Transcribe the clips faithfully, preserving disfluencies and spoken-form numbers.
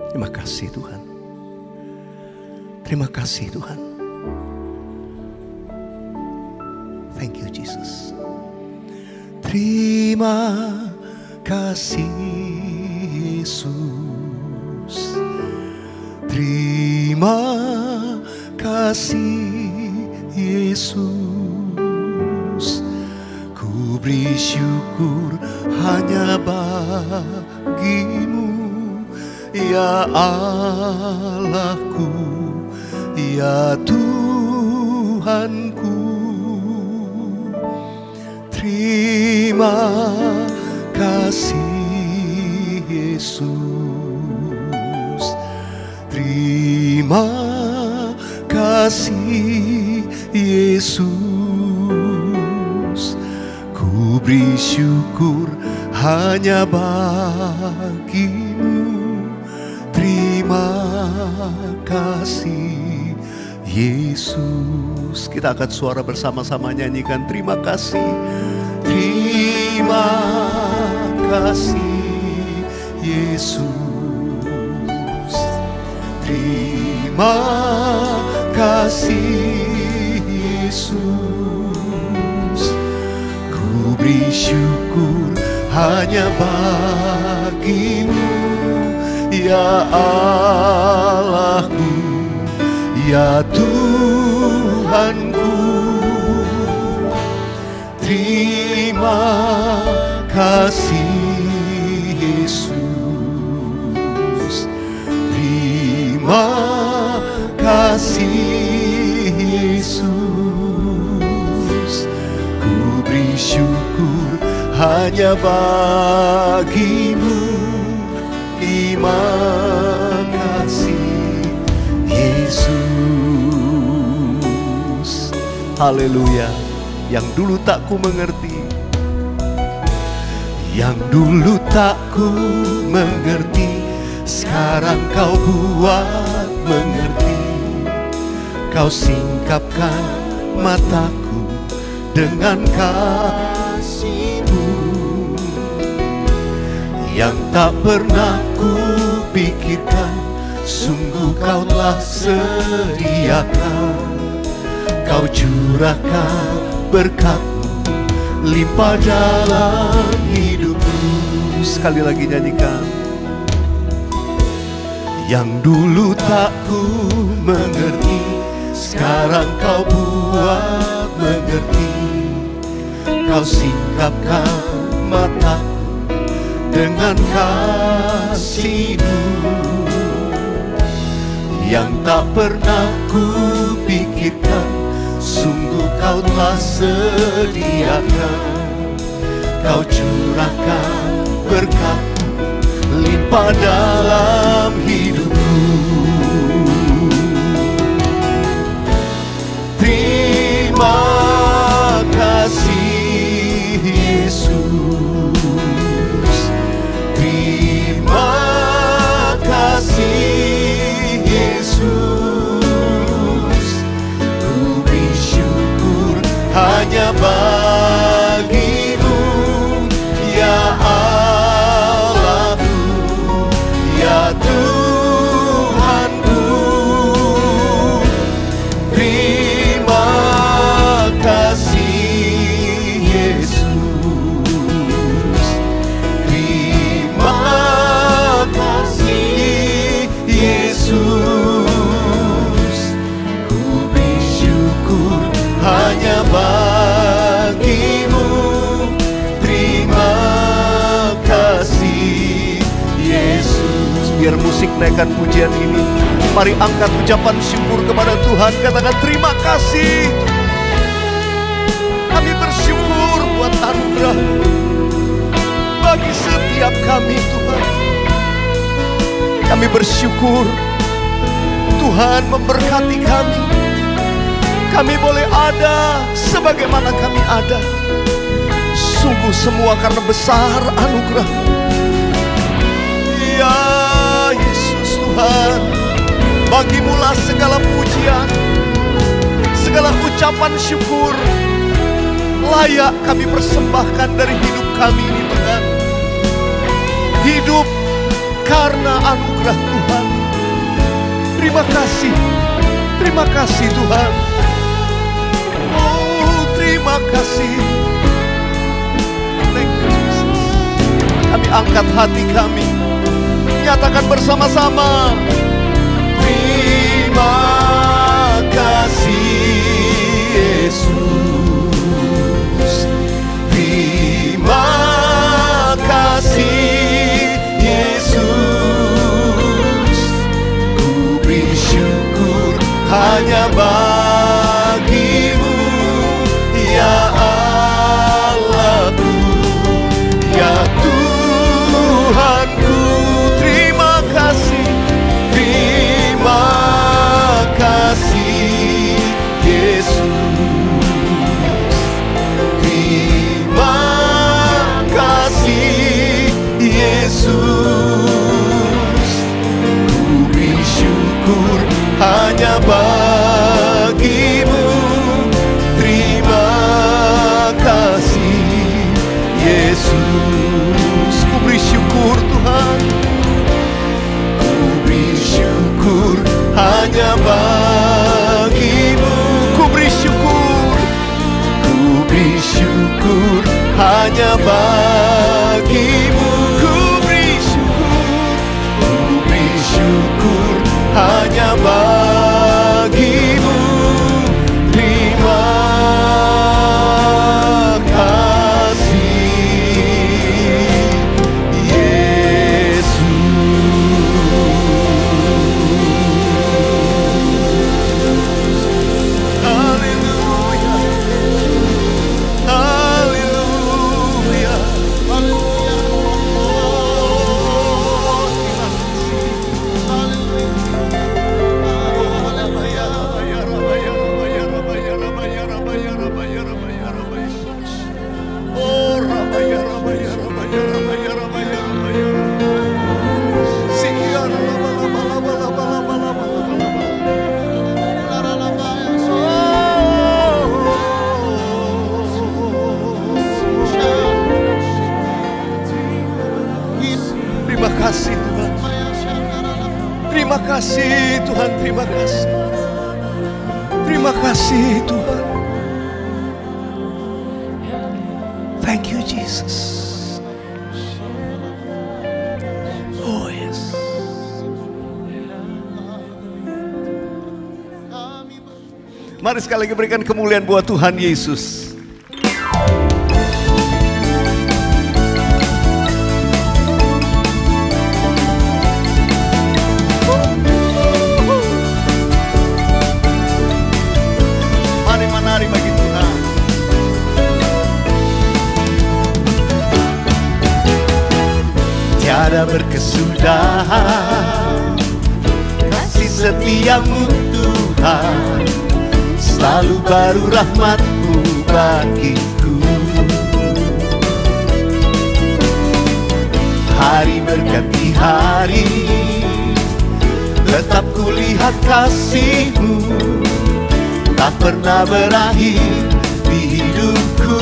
Terima kasih Tuhan. Terima kasih Tuhan. Thank you Jesus. Terima kasih Yesus. Terima kasih Yesus. Ku beri syukur hanya bagimu, ya Allahku, ya Tuhanku. Terima kasih Yesus. Terima kasih Yesus. Ku beri syukur hanya bagimu. Terima kasih Yesus. Kita angkat suara bersama-sama nyanyikan terima kasih. Terima kasih Yesus. Terima kasih Yesus. Ku beri syukur hanya bagimu, ya Allahku, ya Tuhanku. Terima kasih Yesus. Terima kasih Yesus. Ku beri syukur hanya bagimu. Terima kasih Yesus. Haleluya. Yang dulu tak ku mengerti, yang dulu tak ku mengerti, sekarang kau buat mengerti. Kau singkapkan mataku dengan kasih-Mu yang tak pernah ku pikirkan. Sungguh kau telah sediakan, kau curahkan berkat-Mu limpah dalam hidupku. Sekali lagi nyanyikan. Yang dulu tak ku mengerti, sekarang kau buat mengerti. Kau singkapkan mataku dengan kasih-Mu yang tak pernah ku pikirkan. Sungguh kau telah sediakan, kau curahkan berkat-Mu limpah dalam hidupku. Terima kasih Yesus. Terima kasih Yesus. Hanya bagimu, ya Allahku, ya Tuhanku. Terima kasih Yesus. Terima kasih Yesus. Ku bersyukur hanya bagimu. Terima kasih Yesus. Biar musik naikkan pujian ini, mari angkat ucapan syukur kepada Tuhan. Katakan terima kasih. Kami bersyukur buat anugerah bagi setiap kami Tuhan. Kami bersyukur Tuhan memberkati kami. Kami boleh ada sebagaimana kami ada. Sungguh semua karena besar anugerah-Mu. Ya Yesus Tuhan, Bagimulah segala pujian, segala ucapan syukur layak kami persembahkan dari hidup kami ini Tuhan. Hidup karena anugerah Tuhan. Terima kasih, terima kasih Tuhan. Oh, terima kasih. Thank you Jesus. Kami angkat hati kami, nyatakan bersama-sama. Terima kasih Yesus. Terima kasih Yesus. Ku beri syukur hanya bagimu, ya Allahku, ya Tuhanku. Terima kasih, terima kasih Yesus. Terima kasih Yesus. Ku beri syukur hanya bagimu. Terima kasih Yesus. Ku beri syukur Tuhan, ku beri syukur hanya bagimu. Ku beri syukur, ku beri syukur hanya bagimu. Ku beri syukur, ku beri syukur hanya bagimu. Terima kasih Yesus. Haleluya, haleluya, haleluya. Oh, terima kasih. Terima kasih Tuhan. Terima kasih Tuhan, terima kasih. Terima kasih Tuhan. Thank you Jesus. Oh yes. Mari sekali lagi berikan kemuliaan buat Tuhan Yesus. Tiada berkesudahan kasih setiamu Tuhan, selalu baru rahmat-Mu bagiku. Hari berganti hari, tetap kulihat kasih-Mu, tak pernah berakhir di hidupku.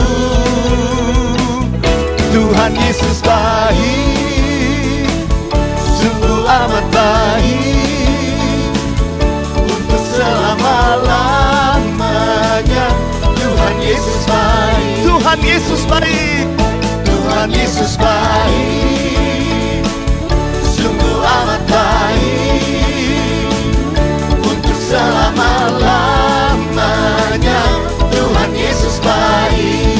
Tuhan Yesus baik, sungguh amat baik, untuk selama-lamanya. Tuhan Yesus baik, Tuhan Yesus baik, Tuhan Yesus baik, sungguh amat baik, untuk selama-lamanya. Tuhan Yesus baik.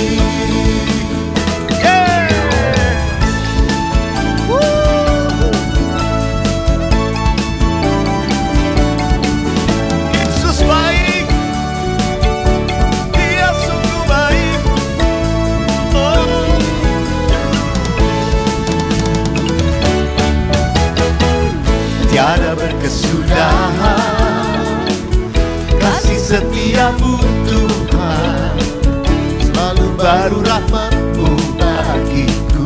Tiada berkesudahan kasih setiamu Tuhan, selalu baru rahmat-Mu bagiku.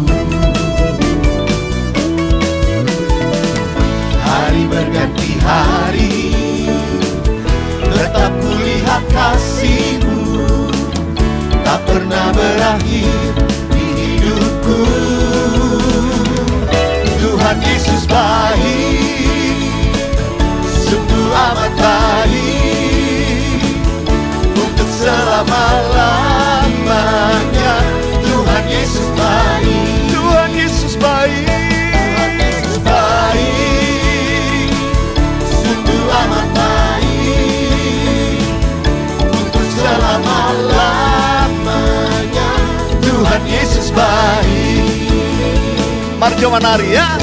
Hari berganti hari, tetap kulihat kasih-Mu, tak pernah berakhir di hidupku. Tuhan Yesus baik, sungguh amat baik, untuk selama-lamanya. Tuhan Yesus baik, Tuhan Yesus baik, Tuhan Yesus baik, sungguh amat baik, untuk selama-lamanya. Tuhan Yesus baik. Mari coba nari ya.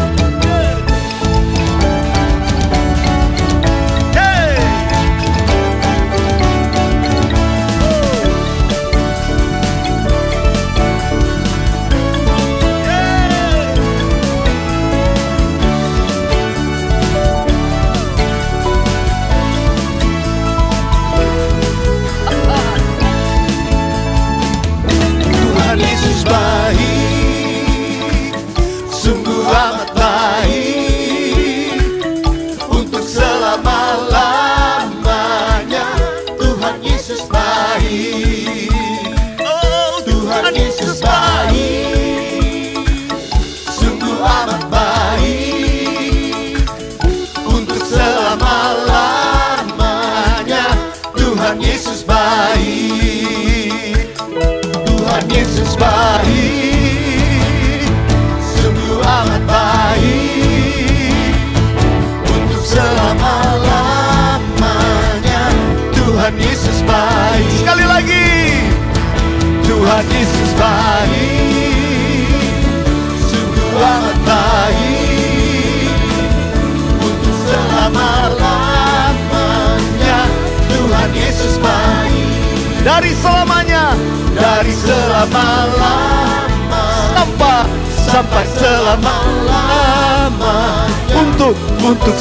Sekali lagi, Tuhan Yesus baik, sungguh amat baik, untuk selama-lamanya. Tuhan Yesus baik, dari selamanya, dari selama-lama sampai sampai selama-lama, untuk untuk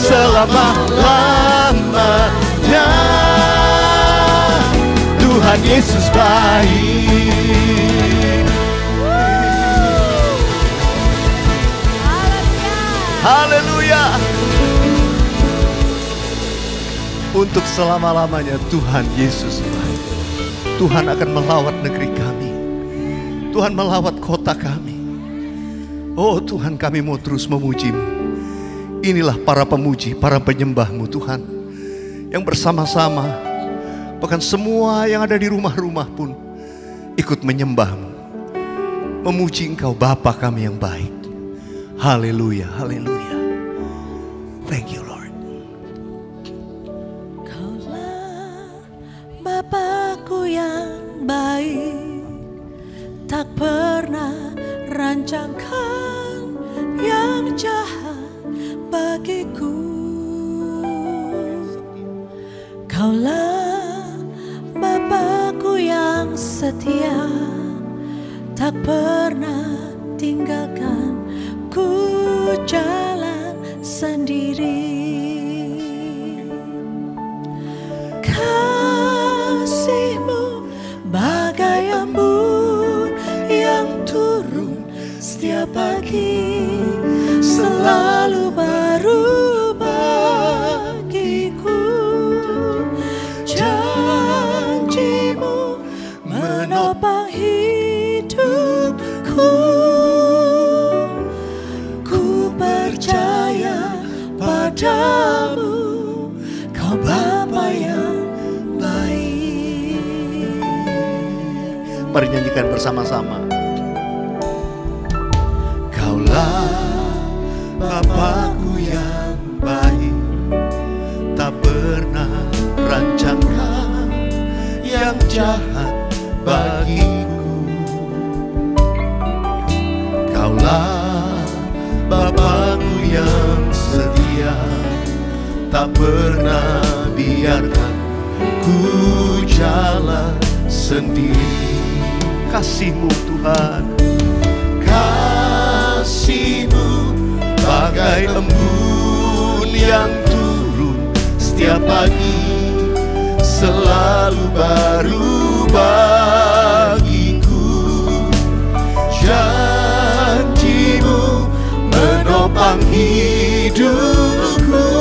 selama-lamanya. Tuhan Yesus baik. Haleluya. Untuk selama-lamanya Tuhan Yesus baik. Tuhan akan melawat negeri kami, Tuhan melawat kota kami. Oh Tuhan, kami mau terus memuji-Mu. Inilah para pemuji, para penyembah-Mu Tuhan, yang bersama-sama, bahkan semua yang ada di rumah-rumah pun ikut menyembah-Mu, memuji Engkau Bapa kami yang baik. Haleluya, haleluya. Thank you Lord. Kaulah Bapakku yang baik, tak pernah rancangkan yang jahat bagiku. Kaulah Bapakku yang setia, tak pernah tinggalkan ku jalan sendiri. Kasih-Mu bagai embun yang turun setiap pagi, selalu baru bagiku. Janji-Mu menopang hidupku. Ku percaya padamu, Kau Bapa yang baik. Mari nyanyikan bersama-sama. Kaulah Bapakku yang baik, tak pernah rancangkan yang jahat bagiku. Kaulah Bapakku yang setia, tak pernah biarkan ku jalan sendiri. Kasih-Mu Tuhan, kasih-Mu bagai embun yang turun setiap pagi, selalu baru bagiku. Janji-Mu menopang hidupku.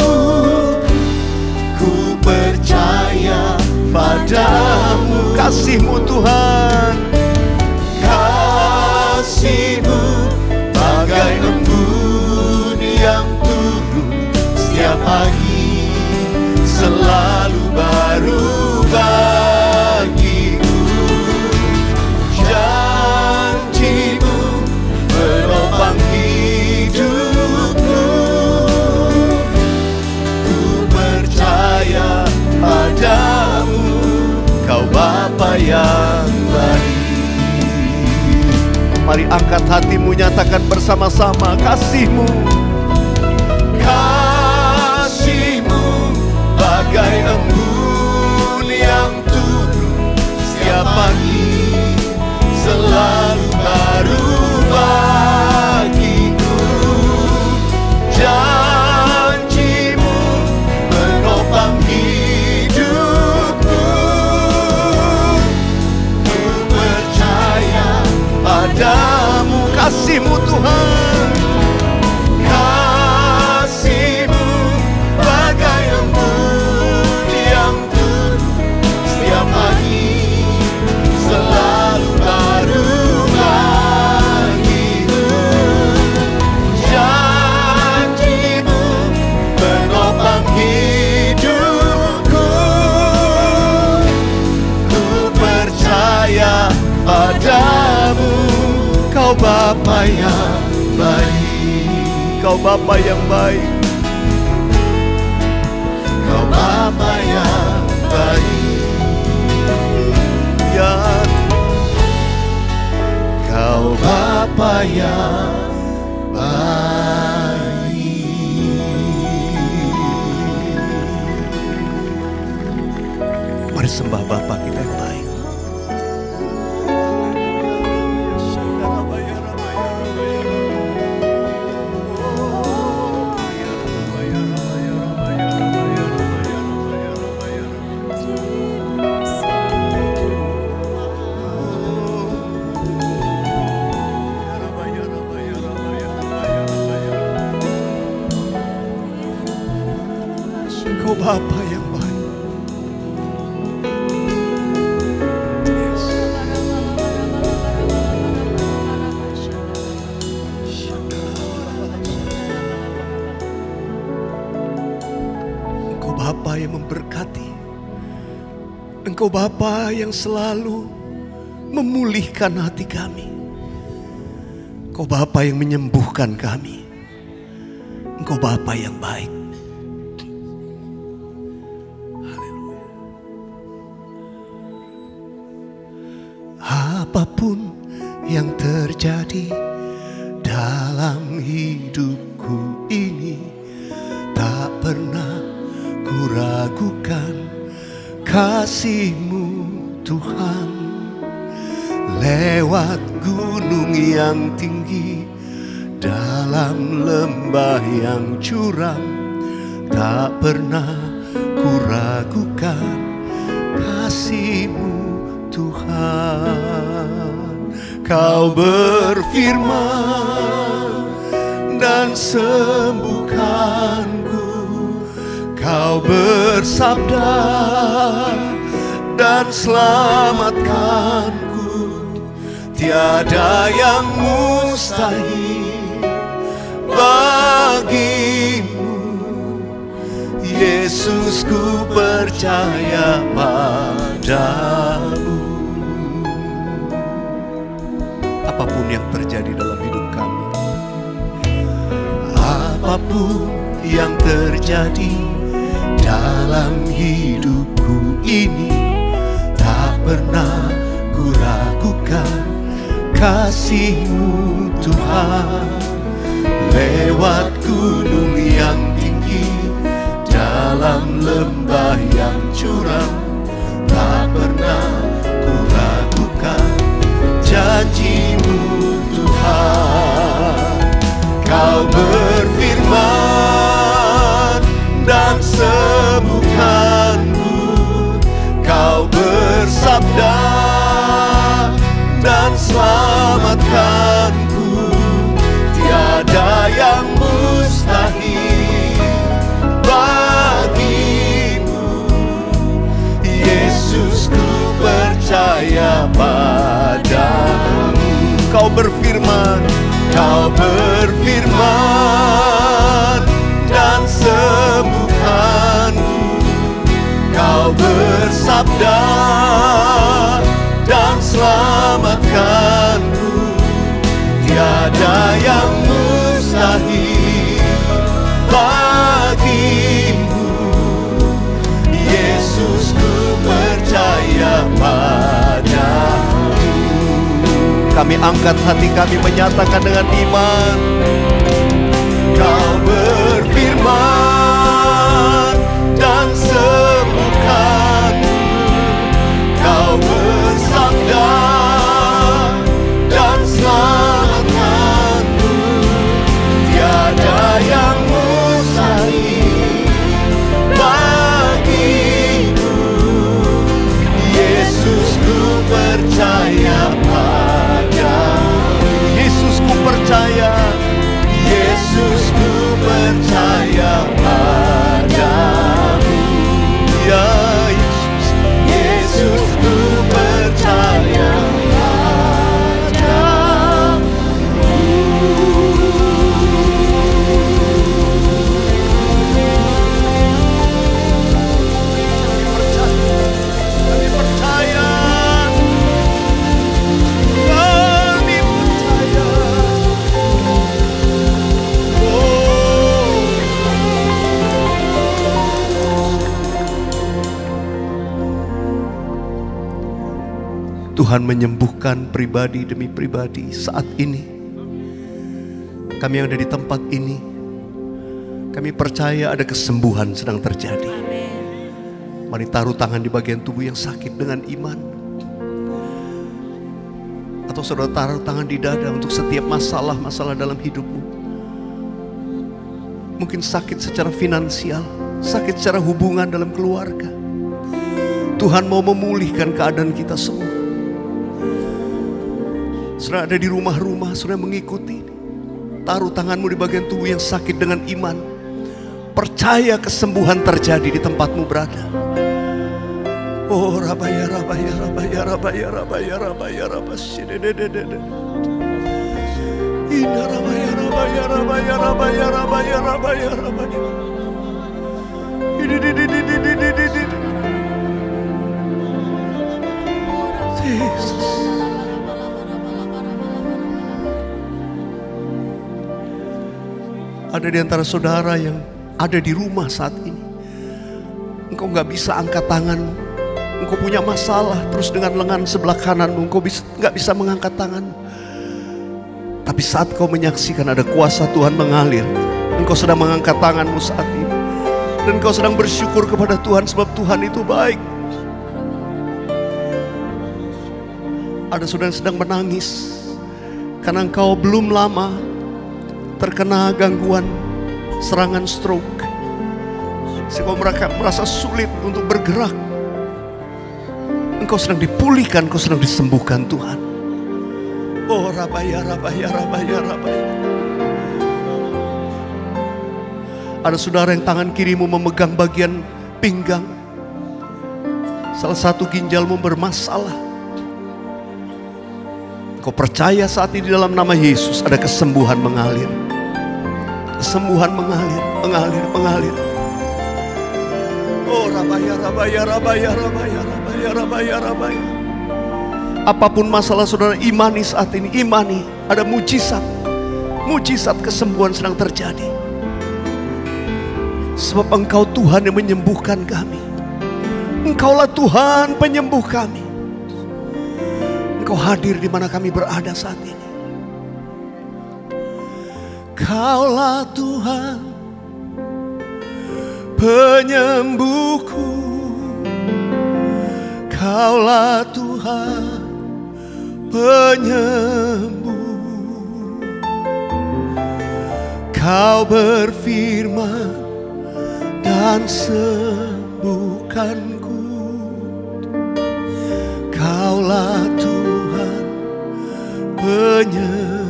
Ku percaya padamu. Kasih-Mu Tuhan, kasih-Mu bagai embun pagi selalu baru bagiku. Janji-Mu menopang hidupku. Ku percaya padamu, Kau Bapa yang baik. Mari angkat hatimu, nyatakan bersama-sama kasih-Mu. Kasih-Mu bagai embun yang turun setiap pagi, selalu baru bagiku. Janji-Mu menopang hidupku. Ku percaya padamu, kasih-Mu Tuhan. Kasih-Mu bagai embun yang turun setiap pagi, selalu baru bagiku. Janji-Mu menopang hidupku. Ku percaya padamu, Kau Bapa yang baik. Kau Bapa yang baik. Kau Bapa yang baik. Ya, Kau Bapa yang baik. Mari sembah Bapa kita yang baik. Kau Bapa yang baik. Yes. Engkau Bapa yang memberkati. Engkau Bapa yang selalu memulihkan hati kami. Engkau Bapa yang menyembuhkan kami. Engkau Bapa yang baik. Apapun yang terjadi dalam hidupku ini, tak pernah ku ragukan kasih-Mu Tuhan. Lewat gunung yang tinggi, dalam lembah yang curam, tak pernah ku ragukan kasih-Mu Tuhan. Kau berfirman dan sembuhkanku. Kau bersabda dan selamatkanku. Tiada yang mustahil bagimu. Yesus, ku percaya padamu. Apapun yang terjadi dalam hidup kami, apapun yang terjadi dalam hidupku ini, tak pernah ku ragukan kasih-Mu Tuhan. Lewat gunung yang tinggi, dalam lembah yang curam, tak pernah ku ragukan janji-Mu Tuhan. Kau berfirman dan sembuhkanku. Kau bersabda dan selamatkanku. Tiada yang mustahil bagimu. Yesus, ku percaya padamu. Kau berfirman, Kau berfirman dan sembuh bersabda dan selamatkanku. Tiada yang mustahil bagimu. Yesus, ku percaya padamu. Kami angkat hati kami menyatakan dengan iman. Kau berfirman dan sembuhkanku. Kau bersabda dan selamatkanku. Tiada yang mustahil bagimu. Yesus, ku percaya padamu. Yesus, ku percaya. Yesus, ku percaya padamu. Ya Yesus, Yesus, ku percaya padamu. Kami percaya, kami percaya, kami percaya. Tuhan menyembuhkan pribadi demi pribadi saat ini. Kami yang ada di tempat ini, kami percaya ada kesembuhan sedang terjadi. Mari taruh tangan di bagian tubuh yang sakit dengan iman. Atau saudara taruh tangan di dada untuk setiap masalah-masalah dalam hidupmu. Mungkin sakit secara finansial, sakit secara hubungan dalam keluarga. Tuhan mau memulihkan keadaan kita semua. Saudara ada di rumah-rumah, saudara mengikuti. Taruh tanganmu di bagian tubuh yang sakit dengan iman. Percaya kesembuhan terjadi di tempatmu berada. Oh rabaya rabaya rabaya rabaya rabaya rabaya rabaya dedededede. Ina rabaya rabaya rabaya rabaya rabaya rabaya rabaya. Idididididididididid. Yesus. Ada di antara saudara yang ada di rumah saat ini. Engkau gak bisa angkat tanganmu. Engkau punya masalah terus dengan lengan sebelah kananmu. Engkau bisa, gak bisa mengangkat tanganmu. Tapi saat kau menyaksikan ada kuasa Tuhan mengalir, engkau sedang mengangkat tanganmu saat ini. Dan engkau sedang bersyukur kepada Tuhan sebab Tuhan itu baik. Ada saudara yang sedang menangis karena engkau belum lama terkena gangguan serangan stroke, sehingga mereka merasa sulit untuk bergerak. Engkau sedang dipulihkan, engkau sedang disembuhkan Tuhan. Oh rabaya rabaya rabaya rabaya. Ada saudara yang tangan kirimu memegang bagian pinggang, salah satu ginjalmu bermasalah. Engkau percaya saat ini dalam nama Yesus ada kesembuhan mengalir. Kesembuhan mengalir, mengalir, mengalir. Oh rabaya, rabaya, rabaya, rabaya, rabaya, rabaya, rabaya. Apapun masalah saudara, imani saat ini, imani. Ada mujizat, mujizat kesembuhan sedang terjadi. Sebab Engkau Tuhan yang menyembuhkan kami. Engkaulah Tuhan penyembuh kami. Engkau hadir di mana kami berada saat ini. Kaulah Tuhan penyembuhku. Kaulah Tuhan penyembuh. Kau berfirman dan sembuhkanku. Kaulah Tuhan penyembuh.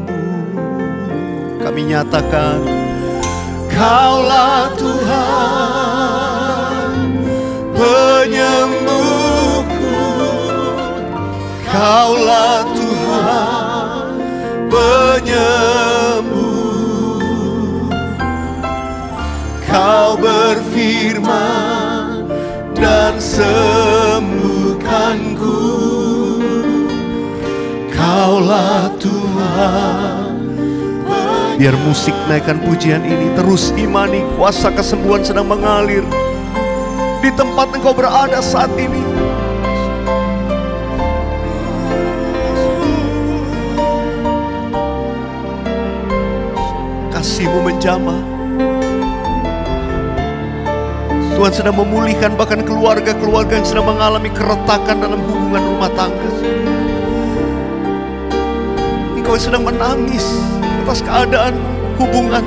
Kami nyatakan, Kaulah Tuhan penyembuhku. Kaulah Tuhan penyembuh. Kau berfirman dan sembuh. Kaulah Tuhan. Biar musik naikkan pujian ini, terus imani kuasa kesembuhan sedang mengalir di tempat engkau berada saat ini. Kasih-Mu menjamah. Tuhan sedang memulihkan bahkan keluarga-keluarga yang sedang mengalami keretakan dalam hubungan rumah tangga. Engkau sedang menangis atas keadaan hubungan.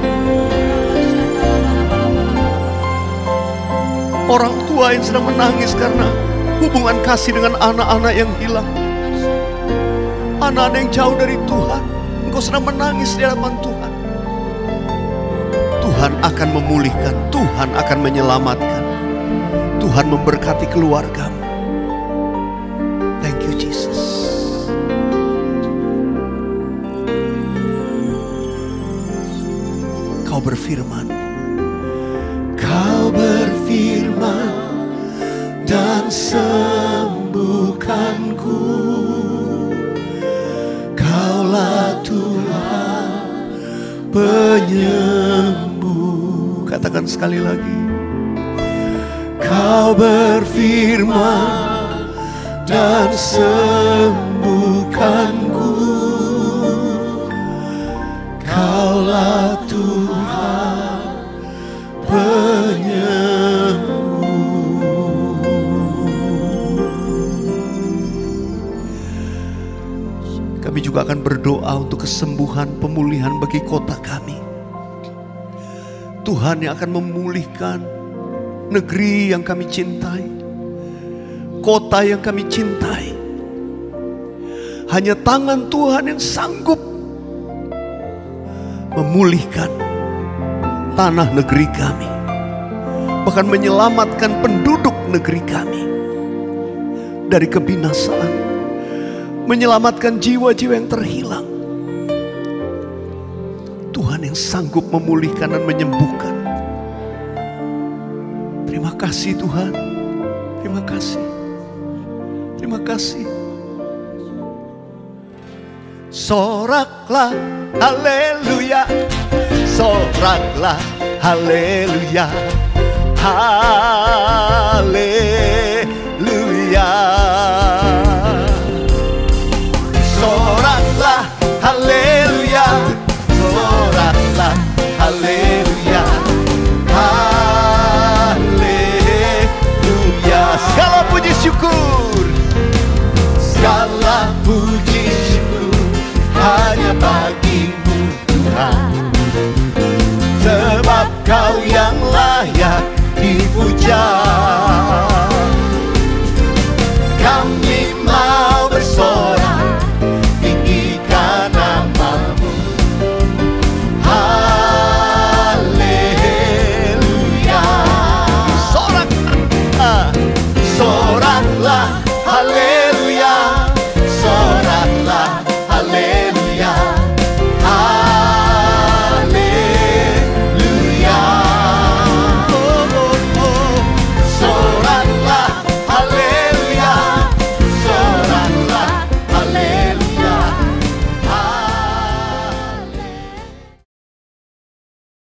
Orang tua yang sedang menangis karena hubungan kasih dengan anak-anak yang hilang. Anak-anak yang jauh dari Tuhan. Engkau sedang menangis di hadapan Tuhan. Tuhan akan memulihkan, Tuhan akan menyelamatkan, Tuhan memberkati keluargamu. Thank you Jesus. Kau berfirman, Kau berfirman dan sembuhkanku. Kaulah Tuhan penyembuh. Katakan sekali lagi. Kau berfirman dan sembuhkanku. Kaulah Tuhan penyembuh. Kami juga akan berdoa untuk kesembuhan, pemulihan bagi kota kami. Tuhan yang akan memulihkan negeri yang kami cintai, kota yang kami cintai. Hanya tangan Tuhan yang sanggup memulihkan tanah negeri kami, bahkan menyelamatkan penduduk negeri kami dari kebinasaan, menyelamatkan jiwa-jiwa yang terhilang. Tuhan yang sanggup memulihkan dan menyembuhkan. Terima kasih Tuhan. Terima kasih. Terima kasih. Soraklah haleluya. Soraklah haleluya. Haleluya. Soraklah haleluya. Soraklah haleluya. Haleluya. Segala puji syukur, segala puji syukur hanya bagi-Mu Tuhan. Sebab Kau yang layak dipuja. Kami